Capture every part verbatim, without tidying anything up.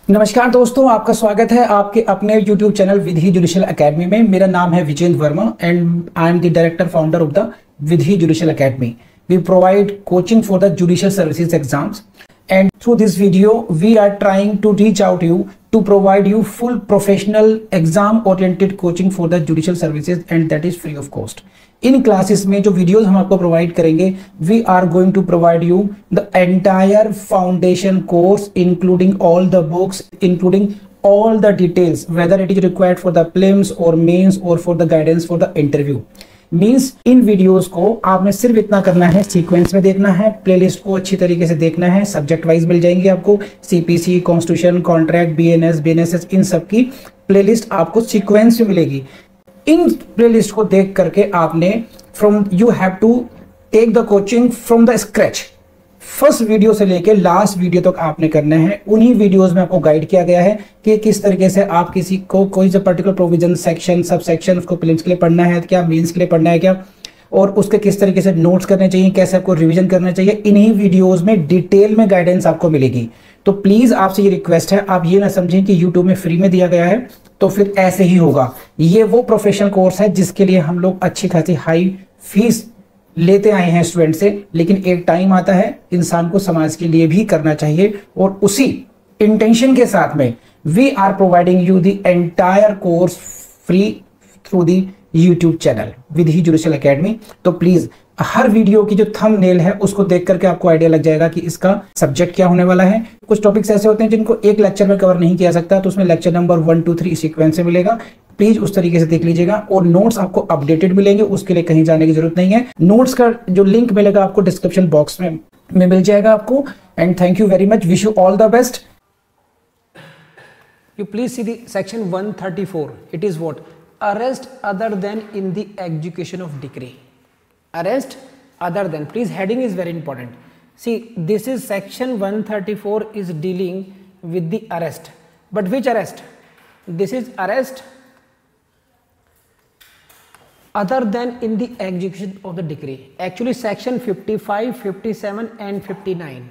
नमस्कार दोस्तों, आपका स्वागत है आपके अपने YouTube channel Vidhi judicial academy में। मेरा नाम है Vijendra Verma and I am the director founder of the Vidhi judicial academy. We provide coaching for the judicial services exams and through this video we are trying to reach out you to provide you full professional exam oriented coaching for the judicial services and that is free of cost. इन classes में जो videos हम आपको provide करेंगे, we are going to provide you the entire foundation course including all the books, including all the details whether it is required for the prelims or mains or for the guidance for the interview. Means इन videos को आपने सिर्फ इतना करना है, sequence में देखना है, प्लेलिस्ट को अच्छी तरीके से देखना है, सब्जेक्ट वाइज मिल जाएंगे आपको, CPC, constitution, contract, BNS, BNSS, इन सब की प्लेलिस्ट आपको सीक्वेंस में मिलेगी। इन प्लेलिस्ट को देख करके आपने from you have to take the coaching from the scratch, first video से लेके लास्ट वीडियो तक आपने करना है। उन्हीं वीडियोस में आपको गाइड किया गया है कि किस तरीके से आप किसी को कोई सा particular provision, section, subsection उसको प्रीलिम्स के लिए पढ़ना है क्या, मेंस के लिए पढ़ना है क्या, और उसके किस तरीके से नोट्स करने चाहिए, कैसे आपको रिवीजन करना चाहिए, इन्हीं वीडियोस में डिटेल में गाइडेंस आपको मिलेगी। तो प्लीज आपसे ये रिक्वेस्ट है, आप ये ना समझें कि यूट्यूब में फ्री में दिया गया है तो फिर ऐसे ही होगा। ये वो प्रोफेशनल कोर्स है जिसके लिए हम लोग अच्छी खासी हाई फीस लेते आए हैं स्टूडेंट से, लेकिन एक टाइम आता है इंसान को समाज के लिए भी करना चाहिए, और उसी इंटेंशन के साथ में we are providing you the entire course free through the YouTube channel Vidhi judicial academy. तो प्लीज हर वीडियो की जो थंबनेल है उसको देख करके आपको आइडिया लग जाएगा कि इसका सब्जेक्ट क्या होने वाला है। कुछ टॉपिक्स ऐसे होते हैं जिनको एक लेक्चर में कवर नहीं किया सकता, तो उसमें lecture number one two three sequence से मिलेगा। प्लीज उस तरीके से देख लीजिएगा, और नोट्स आपको अपडेटेड मिलेंगे, उसके लिए कहीं जाने की जरूरत नहीं है। नोट्स का जो लिंक मिलेगा आपको डिस्क्रिप्शन बॉक्स में, में मिल जाएगा आपको। And thank you very much, wish you all the best. You please see the section one thirty-four. It is what? Arrest other than in the execution of decree. Arrest other than. Please, heading is very important. See, this is section one thirty-four is dealing with the arrest. But which arrest? This is arrest other than in the execution of the decree. Actually, section fifty-five, fifty-seven and fifty-nine.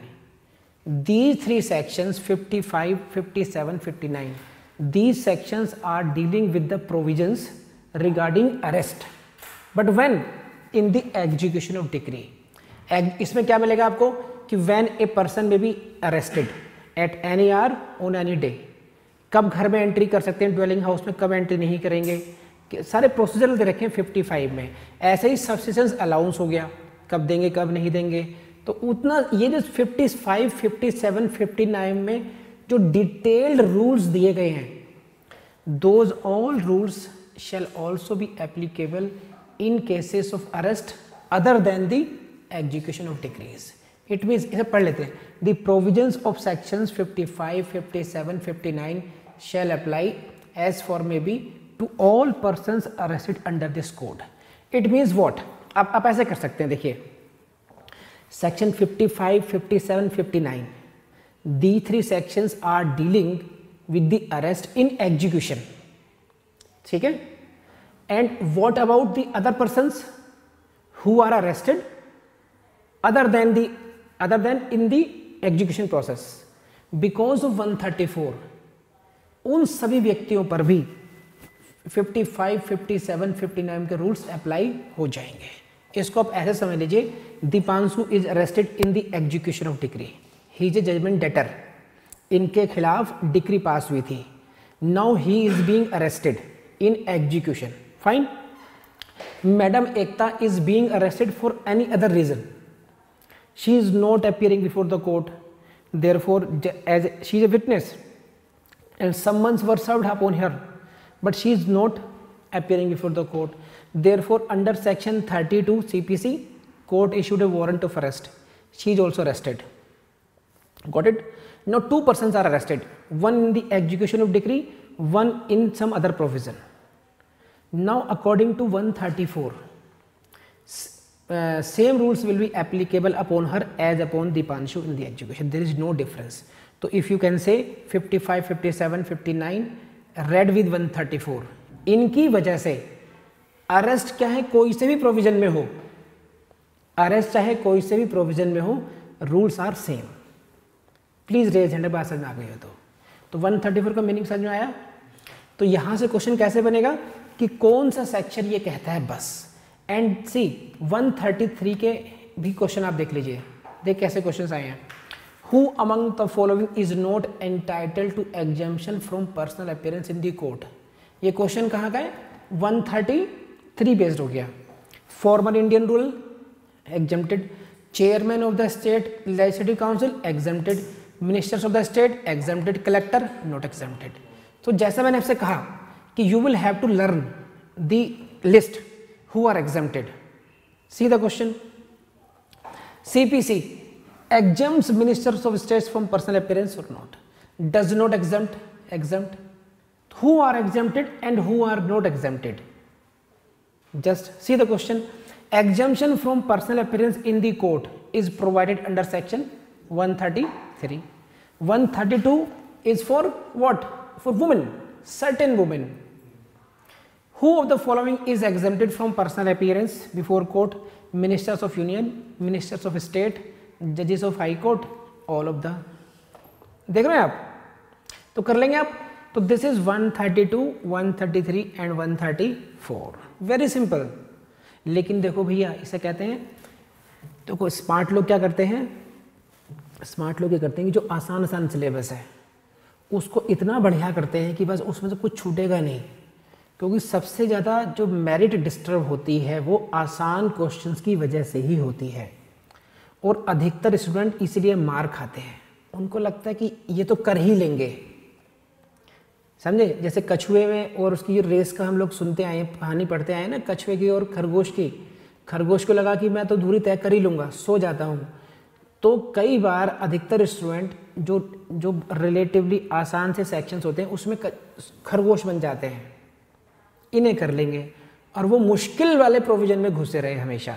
These three sections, fifty-five, fifty-seven, fifty-nine, these sections are dealing with the provisions regarding arrest. But when? In the execution of decree. इसमें क्या मिलेगा आपको कि when a person may be arrested at any hour on any day. कब घर में entry कर सकते हैं, ड्वेलिंग हाउस में कब एंट्री नहीं करेंगे, सारे प्रोसीजर दे रखे हैं पचपन में। ऐसे ही सब्सिस्टेंस अलाउंस हो गया, कब देंगे कब नहीं देंगे, तो उतना ये जो पचपन, सत्तावन, उनसठ में जो डिटेल्ड रूल्स दिए गए हैं, those all rules shall also be applicable in cases of arrest other than the execution of decrees. It means, इसे पढ़ लेते हैं। द प्रोविजंस ऑफ सेक्शंस पचपन, सत्तावन, उनसठ shall apply as far may be to all persons arrested under this code. It means what? आप आप ऐसे कर सकते हैं, देखिए सेक्शन पचपन, सत्तावन, उनसठ, the three sections are dealing with the arrest in execution, ठीक है। And what about the other persons who are arrested other than the other than in the execution process because of one thirty-four, उन सभी व्यक्तियों पर भी पचपन, सत्तावन, उनसठ के रूल्स अप्लाई हो जाएंगे। इसको आप ऐसे समझ लीजिए, Deepanshu is arrested in the execution of decree, he is a judgment debtor, इनके खिलाफ डिक्री पास हुई थी, now he is being arrested in execution, fine. Madam Ekta is being arrested for any other reason, she is not appearing before the court, therefore as she is a witness and summons were served upon her, but she is not appearing before the court, therefore under section thirty-two C P C court issued a warrant of arrest, she is also arrested. Got it? Now two persons are arrested, one in the execution of decree, one in some other provision. Now according to one thirty-four, Uh, same rules will be applicable upon her as upon Dipanshu in the execution. There is no difference. So if you can say पचपन, सत्तावन, उनसठ read with one thirty-four, इनकी वजह से arrest क्या है, कोई से भी प्रोविजन में हो, अरेस्ट चाहे कोई से भी प्रोविजन में हो, rules are same. Please raise hand, बात समझ में आ गई हो तो तो वन थर्टी फोर का मीनिंग समझ में आया। तो यहाँ से क्वेश्चन कैसे बनेगा कि कौन सा सेक्शन ये कहता है बस। And see one thirty three के भी क्वेश्चन आप देख लीजिए, देख कैसे क्वेश्चन आए हैं। Who among the following is not entitled to exemption from personal appearance in the court. ये क्वेश्चन कहाँ का है, वन थर्टी थ्री बेस्ड हो गया। Former Indian rule exempted, chairman of the state legislative council exempted, ministers of the state exempted, collector not exempted. तो जैसा मैंने आपसे कहा कि you will have to learn the list who are exempted. See the question, CPC exempts ministers of states from personal appearance or not, does not exempt, exempt, who are exempted and who are not exempted. Just see the question, exemption from personal appearance in the court is provided under section one thirty-three. one thirty-two is for what? For women, certain women. Who of the following is exempted from personal appearance before court? Ministers of union, ministers of state, जजेस of high court, all of the. देख रहे हैं आप, तो कर लेंगे आप। तो this is one thirty two, one thirty three and one thirty four, very simple. लेकिन देखो भैया इसे कहते हैं, देखो स्मार्ट लोग क्या करते हैं, स्मार्ट लोग क्या करते हैं कि जो आसान आसान सिलेबस है उसको इतना बढ़िया करते हैं कि बस उसमें से कुछ छूटेगा नहीं, क्योंकि सबसे ज़्यादा जो मेरिट डिस्टर्ब होती है वो आसान क्वेश्चंस की वजह से ही होती है। और अधिकतर स्टूडेंट इसलिए मार खाते हैं, उनको लगता है कि ये तो कर ही लेंगे, समझे। जैसे कछुए में और उसकी जो रेस का हम लोग सुनते आए, कहानी पढ़ते आए ना, कछुए की और खरगोश की। खरगोश को लगा कि मैं तो दूरी तय कर ही लूँगा, सो जाता हूँ। तो कई बार अधिकतर स्टूडेंट जो जो रिलेटिवली आसान से सेक्शंस होते हैं उसमें खरगोश बन जाते हैं, इन्हें कर लेंगे, और वो मुश्किल वाले प्रोविज़न में घुसे रहे हमेशा।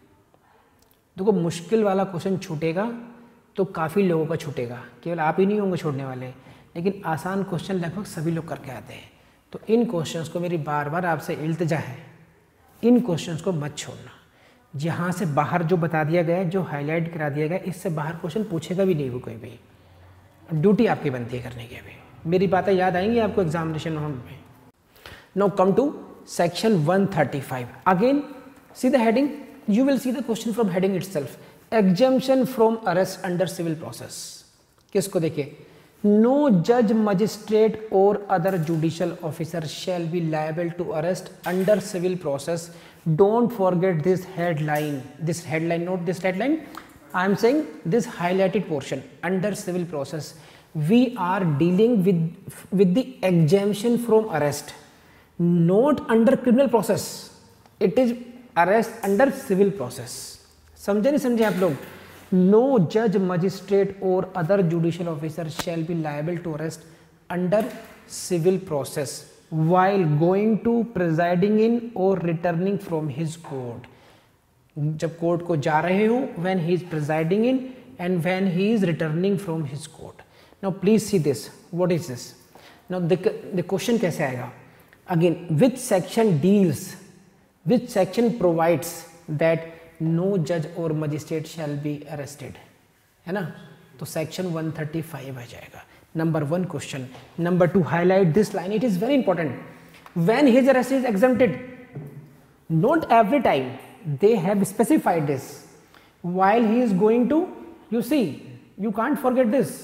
देखो मुश्किल वाला क्वेश्चन छूटेगा तो काफ़ी लोगों का छूटेगा, केवल आप ही नहीं होंगे छोड़ने वाले, लेकिन आसान क्वेश्चन लगभग सभी लोग करके आते हैं। तो इन क्वेश्चंस को मेरी बार बार आपसे इल्तिजा है, इन क्वेश्चंस को मत छोड़ना। जहाँ से बाहर जो बता दिया गया है, जो हाईलाइट करा दिया गया, इससे बाहर क्वेश्चन पूछेगा भी नहीं वो कोई भी। ड्यूटी आपकी बनती है करने की। अभी मेरी बातें याद आएंगी आपको एग्जामिनेशन हॉल में। Now come to section one thirty five. Again see the heading, you will see the question from heading itself, exemption from arrest under civil process। किसको देखिए, no judge, magistrate or other judicial officer shall be liable to arrest under civil process। Don't forget this headline, this headline, note this headline, I am saying this highlighted portion, under civil process we are dealing with with the exemption from arrest, not under criminal process, it is arrest under civil process. समझे नहीं समझे आप लोग? No जज, magistrate और other judicial officer shall be liable to arrest under civil process while going to presiding in और returning from his court. जब court को जा रहे हो, when he is presiding in and when he is returning from his court. Now please see this, what is this? Now the question कैसे आएगा? Again, which section deals, which section provides that no judge or magistrate shall be arrested, है ना? तो section one thirty-five आ जाएगा। Number one question. Number two, highlight this line, it is very important। when his arrest is exempted, not every time, they have specified this, while he is going to, you see, you can't forget this,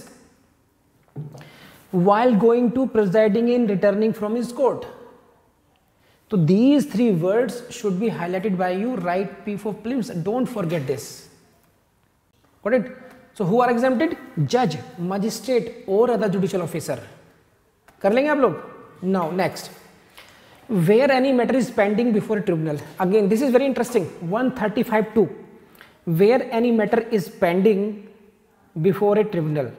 while going to, presiding in, returning from his court। So these three words should be highlighted by you, write P for prelims, don't forget this, got it? So who are exempted? Judge, magistrate or other judicial officer। कर लेंगे आप लोग। Now next, where any matter is pending before a tribunal, again this is very interesting, one thirty-five two, where any matter is pending before a tribunal,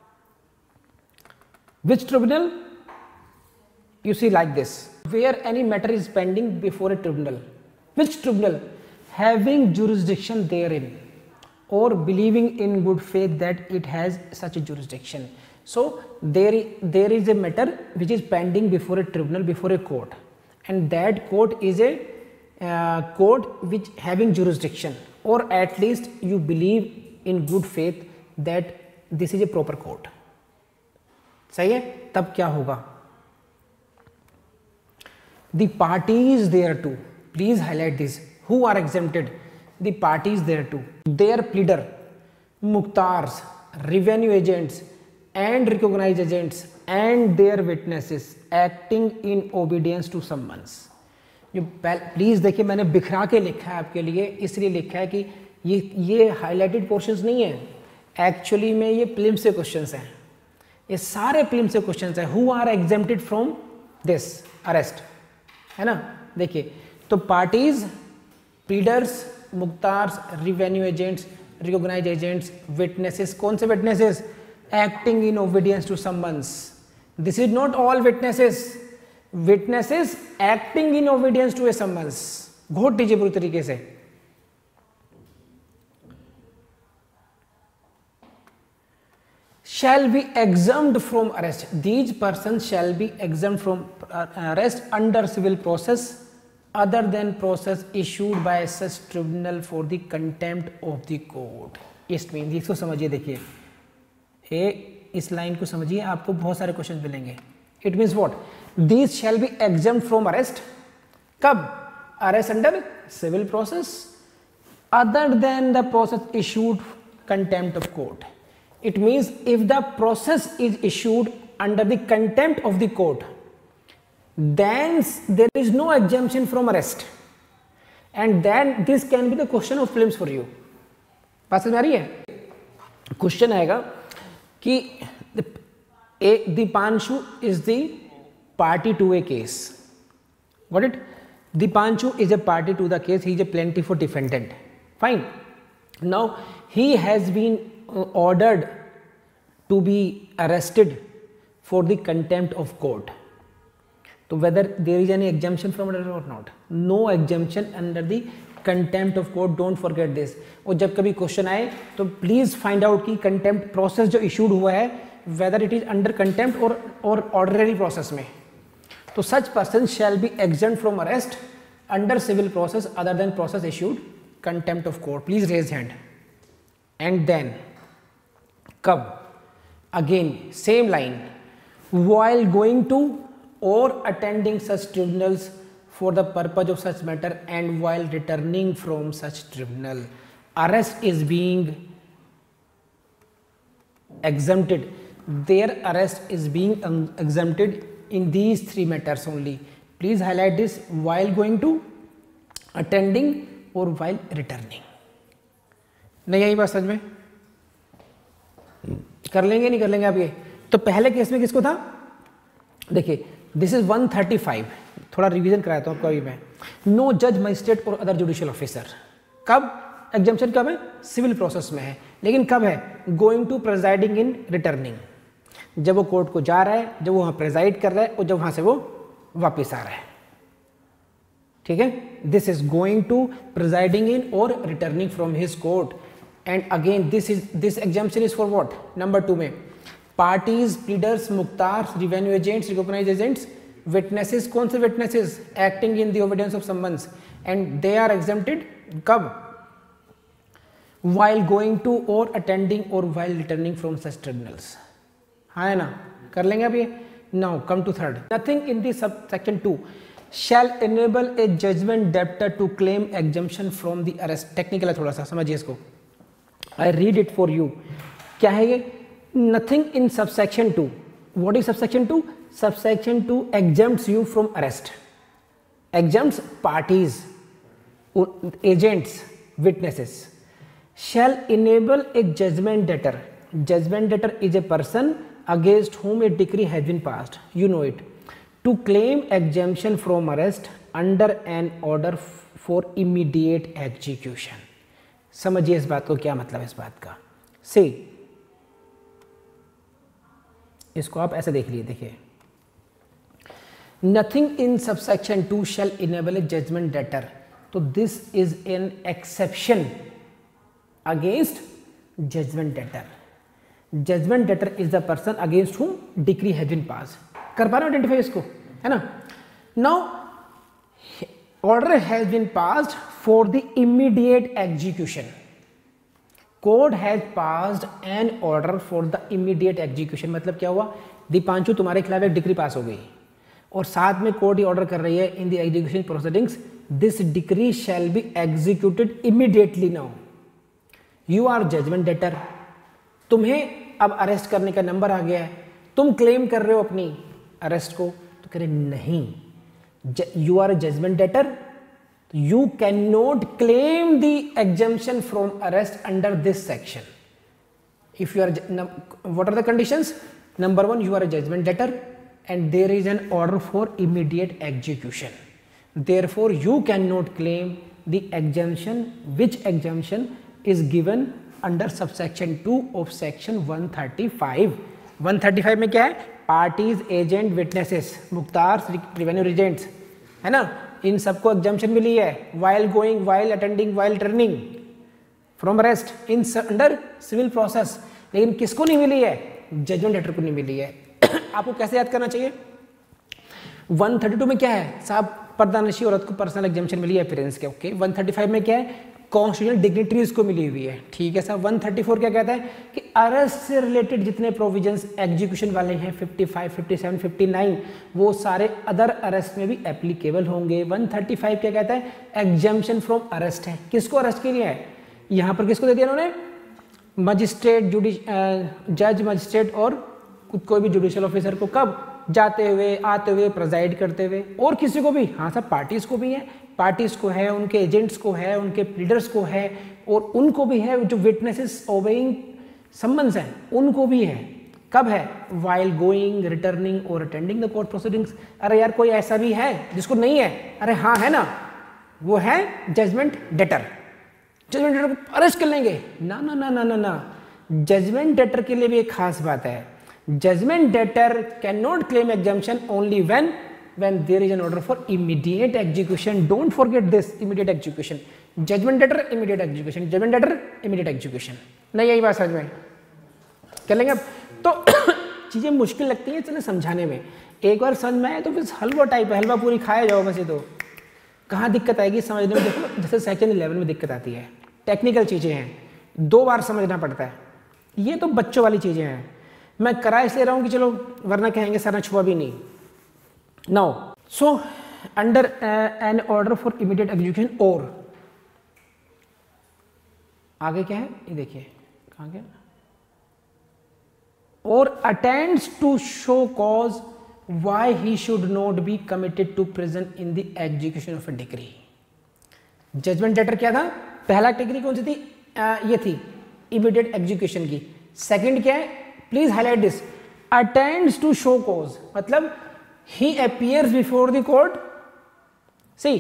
which tribunal? You see like this, where any matter is pending before a tribunal, which tribunal? Having jurisdiction therein or believing in good faith that it has such a jurisdiction। So there there is a matter which is pending before a tribunal, before a court, and that court is a uh, court which having jurisdiction, or at least you believe in good faith that this is a proper court। सही है, तब क्या होगा, the parties thereto, please highlight this, who are exempted, the parties thereto, their pleader, मुख्तार्स, revenue agents and recognized agents and their witnesses acting in obedience to summons। जो please देखिए मैंने बिखरा के लिखा है आपके लिए, इसलिए लिखा है कि ये ये हाईलाइटेड पोर्शंस नहीं है, एक्चुअली में ये प्रीलिम से क्वेश्चंस हैं, ये सारे प्रीलिम से क्वेश्चंस हैं। Who are exempted from this arrest, है ना। देखिए तो पार्टीज, प्लीडर्स, मुख्तार्स, revenue agents, recognised agents, witnesses, कौन से witnesses, acting in obedience to summons, this is not all witnesses, witnesses acting in obedience to a summons, घोट दीजिए पूरी तरीके से। shall be exempt from arrest, these persons shall be exempt from arrest under civil process other than process issued by such tribunal for the contempt of the court। इस mean इसको समझिए, देखिए ए इस लाइन को समझिए, आपको बहुत सारे क्वेश्चन मिलेंगे। It means what, these shall be exempt from arrest, कब, arrest under civil process other than the process issued contempt of court. It means if the process is issued under the contempt of the court then there is no exemption from arrest and then this can be the question of prelims for you। बात समझ आ रही है, question आएगा कि Deepanshu is the party to a case, got it, Deepanshu is a party to the case, he is a plaintiff or defendant, fine, now he has been ordered to be arrested for the contempt of court, so whether there is any exemption from it or not, no exemption under the contempt of court, don't forget this। और जब कभी question आए तो please find out कि contempt process जो इशूड हुआ है whether it is under contempt और और ऑर्डिनरी प्रोसेस में, तो such person shall be exempt from arrest under civil process other than process issued contempt of court. Please raise hand. And then कब, again same line, while going to or attending such tribunals for the purpose of such matter and while returning from such tribunal, arrest is being exempted, their arrest is being um, exempted in these three matters only। please highlight this, while going to, attending or while returning। नहीं आई बात समझ में, कर लेंगे नहीं कर लेंगे आप ये। तो पहले केस में किसको था, देखिए this is one thirty five, थोड़ा रिवीजन कराता हूँ आपको अभी मैं। नो जज, मजिस्ट्रेट और अदर जुडिशियल ऑफिसर, कब एग्जाम्पशन कब है, सिविल प्रोसेस में है, लेकिन कब है, going to presiding in returning, जब वो कोर्ट को जा रहा है, जब वो वहाँ प्रेजाइड कर रहा है और जब वहाँ से वो वापस आ रहा है, ठीक है। This is going to presiding in और returning from his court. And again this is this exemption is for what, number two में पार्टीज, प्लीडर्स, मुख्तार, revenue agents, recognised agents, witnesses, कौन से witnesses, acting in the obedience of summons and they are exempted कब, while going to or attending or while returning from such tribunals। हाँ है ना, कर लेंगे अब ये। now come to third, nothing in the subsection two shall enable a judgment debtor to claim exemption from the arrest। Technical है थोड़ा सा, समझिए इसको, I read it for you। क्या है ये, nothing in subsection two, what is subsection two, subsection two exempts you from arrest, exempts parties, agents, witnesses, shall enable a judgment debtor, judgment debtor is a person against whom a decree has been passed, you know it, to claim exemption from arrest under an order for immediate execution। समझिए इस बात को, क्या मतलब है इस बात का। से इसको आप ऐसे देख लिए, देखिए nothing in subsection two shall enable a judgment debtor, तो this is an exception against judgment debtor. Judgment debtor is the person against whom decree has been pass. कर पा रहे हो आइडेंटिफाई इसको, है ना। Now order has been passed for the immediate execution, court has passed an order for the immediate execution, मतलब क्या हुआ, दीपांशु तुम्हारे खिलाफ एक डिक्री पास हो गई और साथ में कोर्ट ये ऑर्डर कर रही है in the execution proceedings this decree shall be executed immediately now, you are judgment debtor, तुम्हें अब अरेस्ट करने का नंबर आ गया है, तुम क्लेम कर रहे हो अपनी अरेस्ट को, तो कह रहे नहीं, you are a judgment debtor, you can not claim the exemption from arrest under this section. If you are, what are the conditions? Number one, you are a judgment debtor and there is an order for immediate execution. Therefore, you cannot claim the exemption, which exemption is given under subsection two of section one thirty-five. one thirty-five में क्या है? Parties, agent, witnesses, Mukhtar, revenue agents, है ना, इन सबको exemption मिली है while going, while attending, while returning from arrest in under civil process. लेकिन किसको नहीं मिली है? जजमेंट डेटर को नहीं मिली है. आपको कैसे याद करना चाहिए? one thirty-two में क्या है साहब? पर्दानशी औरत को पर्सनल एग्जेम्पशन मिली है अपीयरेंस के. ओके. one thirty-five में क्या है? कॉन्स्टिट्यूशनल डिग्निटरीज को मिली हुई है. ठीक है साहब. one thirty-four क्या कहता है कि अरेस्ट से रिलेटेड जितने प्रोविजंस एग्जीक्यूशन वाले हैं fifty-five, fifty-seven, fifty-nine वो सारे अदर अरेस्ट में भी एप्लीकेबल होंगे. one thirty-five क्या कहता है? एग्जेम्पशन फ्रॉम अरेस्ट है. किसको अरेस्ट के लिए है? यहाँ पर किसको दे दिया उन्होंने? मजिस्ट्रेट, जुडिश जज, मजिस्ट्रेट और कोई भी जुडिशियल ऑफिसर को. कब? जाते हुए, आते हुए, प्रेजाइड करते हुए. और किसी को भी? हाँ सब पार्टीज को भी है, पार्टीज को है, उनके एजेंट्स को है, उनके प्लीडर्स को है और उनको भी है, जो विटनेसेस ओबेइंग समन्स हैं उनको भी है. कब है? वाइल गोइंग, रिटर्निंग और अटेंडिंग द कोर्ट प्रोसीडिंग्स. अरे यार कोई ऐसा भी है जिसको नहीं है? अरे हाँ है ना, वो है जजमेंट डेटर. जजमेंट डेटर को अरेस्ट कर लेंगे? ना ना ना ना ना ना. जजमेंट डेटर के लिए भी एक खास बात है. Judgment debtor can not claim exemption only when when there is an order for immediate execution. Don't forget this, immediate execution. Judgment debtor, immediate execution, judgment debtor, immediate execution. नहीं यही बात समझ में कर लेंगे अब. तो चीजें मुश्किल लगती हैं चले समझाने में. एक बार समझ में आए तो फिर हलवा टाइप है, हलवा पूरी खाया जाओ बस. ये तो कहाँ दिक्कत आएगी समझने में? देखो जैसे सेक्शन इलेवन में दिक्कत आती है, टेक्निकल चीज़ें हैं, दो बार समझना पड़ता है. ये तो बच्चों वाली चीज़ें हैं. मैं करा इसलिए रहा हूँ कि चलो वरना कहेंगे सर ने छुआ भी नहीं. Now so under an order for immediate execution और आगे क्या है ये देखिए कहाँ गया? और attends to show cause why he should not be committed to prison in the execution of a decree. Judgment debtor क्या था? पहला डिग्री कौन सी थी? आ, ये थी इमीडिएट एग्जीक्यूशन की. सेकंड क्या है? Please highlight this. Attends to show cause मतलब he appears before the court. See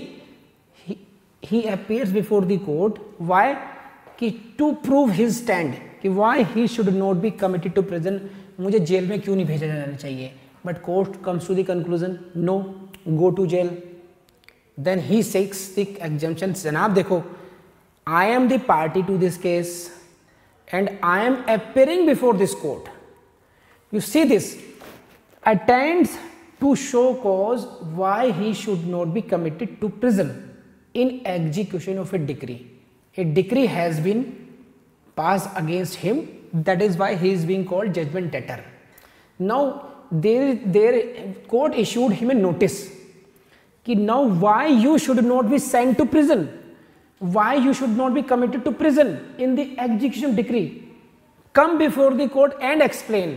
he appears before the court. Why? कि टू प्रूव हिज स्टैंड कि why he should not be committed to prison. मुझे जेल में क्यों नहीं भेजा जाना चाहिए? But court comes to the conclusion, no, go to jail. Then he seeks the exemption. जनाब देखो, I am the party to this case and I am appearing before this court. You see this, attends to show cause why he should not be committed to prison in execution of a decree. A decree has been passed against him. That is why he is being called judgment debtor. Now There, there court issued him a notice कि now why you should not be sent to prison, why you should not be committed to prison in the execution decree. Come before the court and explain.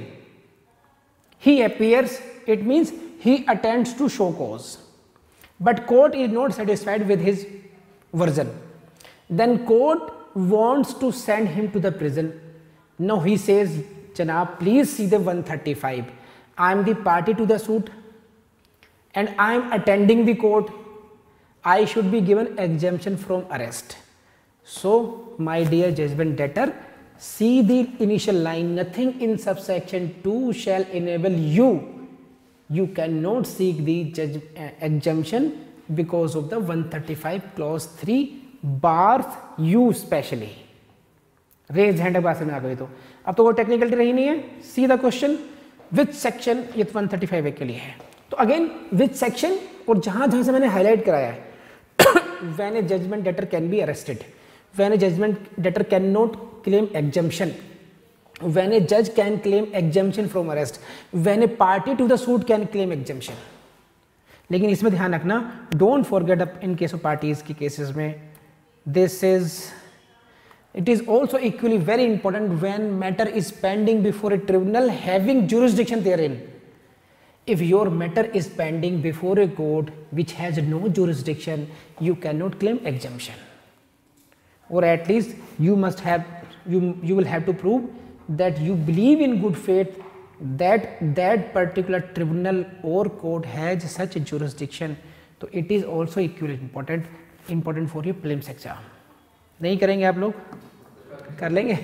He appears, it means he attends to show cause. But court is not satisfied with his version. Then court wants to send him to the prison. Now he says, Janab, please see the one thirty-five. I am the party to the suit and I am attending the court. I should be given exemption from arrest. So, my dear judgment debtor, see the initial line. Nothing in subsection two shall enable you. You cannot seek the judge, uh, exemption because of the one thirty-five clause three bars you specially. Raise hand बात समझ आ गई तो अब तो वो technicality रही नहीं है. See the question. Which section ये one thirty-five के लिए है. तो अगेन विच सेक्शन और जहां जहां से मैंने हाईलाइट कराया है when a judgment debtor can be arrested, when a judgment debtor can not claim exemption when a judge can claim exemption from arrest, when a party to the suit can claim exemption. लेकिन इसमें ध्यान रखना, don't forget up in case of parties की cases में, this is, it is also equally very important when matter is pending before a tribunal having jurisdiction therein. If your matter is pending before a court which has no jurisdiction, you cannot claim exemption, or at least you must have, you you will have to prove that you believe in good faith that that particular tribunal or court has such a jurisdiction. So it is also equally important important for your prelims exam. नहीं करेंगे आप लोग? कर लेंगे?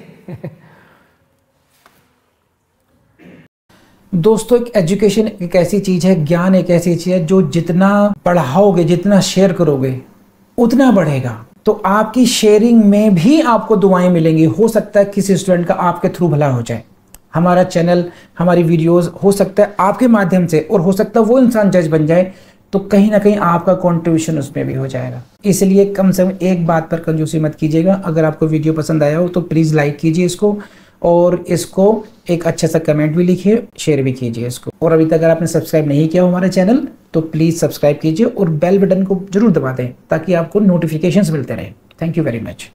दोस्तों, एक education एक ऐसी चीज है, ज्ञान एक ऐसी चीज है जो जितना पढ़ाओगे, जितना शेयर करोगे उतना बढ़ेगा। तो आपकी शेयरिंग में भी आपको दुआएं मिलेंगी। हो सकता है किसी स्टूडेंट का आपके थ्रू भला हो जाए। हमारा चैनल, हमारी वीडियोस हो सकता है आपके माध्यम से, और हो सकता है वो इंसान जज बन जाए, तो कहीं ना कहीं आपका कंट्रीब्यूशन उसमें भी हो जाएगा। इसलिए कम से कम एक बात पर कंजूसी मत कीजिएगा। अगर आपको वीडियो पसंद आया हो तो प्लीज़ लाइक कीजिए इसको, और इसको एक अच्छा सा कमेंट भी लिखिए, शेयर भी कीजिए इसको। और अभी तक अगर आपने सब्सक्राइब नहीं किया हमारे चैनल तो प्लीज़ सब्सक्राइब कीजिए और बेल बटन को जरूर दबा दें ताकि आपको नोटिफिकेशंस मिलते रहें। Thank you very much.